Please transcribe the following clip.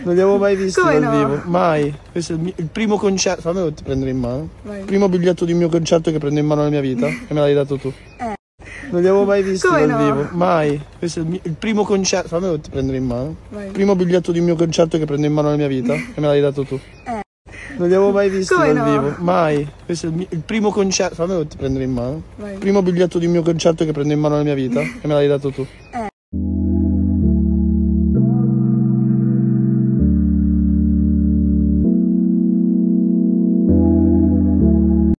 Non li avevo mai visti Come dal no? vivo, mai. Questo è il primo concerto. Fammi prendere in mano. Vai. Il primo biglietto di un mio concerto che prendo in mano nella mia vita e me l'hai dato tu. Non li avevo mai visti Come dal no? vivo, mai. Questo è il primo concerto. Fammi prendere in mano. Vai. Il primo biglietto di un mio concerto che prendo in mano nella mia vita e me l'hai dato tu. Non li avevo mai visti Come dal no? vivo, mai. Questo è il primo concerto. Fammi prendere in mano. Vai. Il primo biglietto di un mio concerto che prendo in mano nella mia vita e me l'hai dato tu.